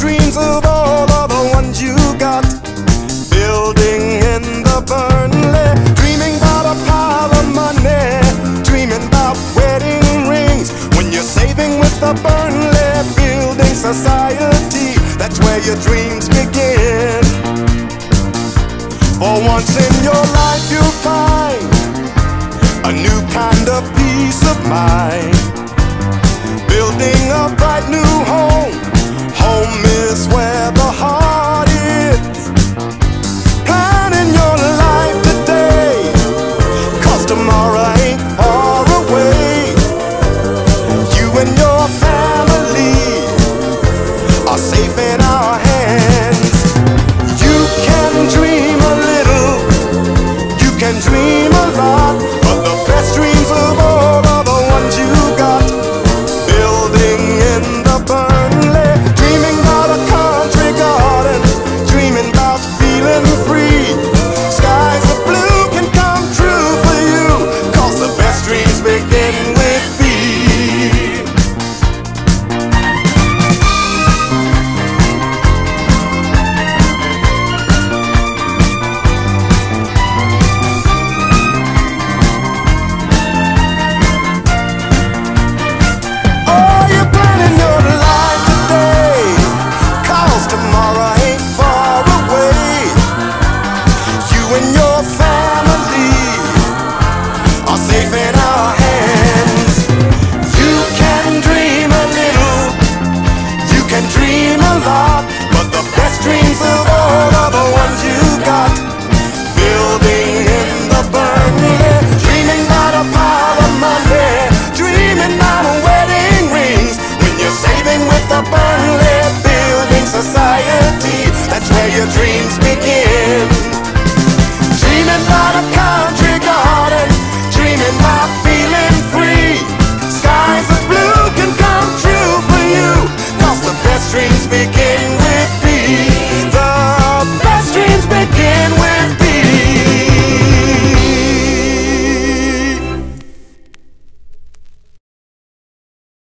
dreams of all of the ones you got. Building in the Burnley, dreaming about a pile of money, dreaming about wedding rings. When you're saving with the Burnley Building Society, that's where your dreams begin. For once in your life you'll find a new kind of peace of mind. Building a bright new home, home is where the heart is. Planning your life today, 'cause tomorrow ain't far away. You and your family are safe in our hands. You can dream a little, you can dream a lot, but the best dreams of all are the ones you got. Building in the Burnley, dreaming about a country garden, dreaming about feeling free. Skies of blue can come true for you, 'cause the best dreams begin with me. Tomorrow ain't far away. You and your family are safe in our hands. You can dream a little, you can dream a lot, but the best dreams of all are the ones you got. Building in the Burnley, dreaming about a pile of money, dreaming about wedding rings. When you're saving with the Burnley Building Society, that's where your dreams begin. Dreaming about a country garden, dreaming about feeling free. Skies of blue can come true for you, 'cause the best dreams begin.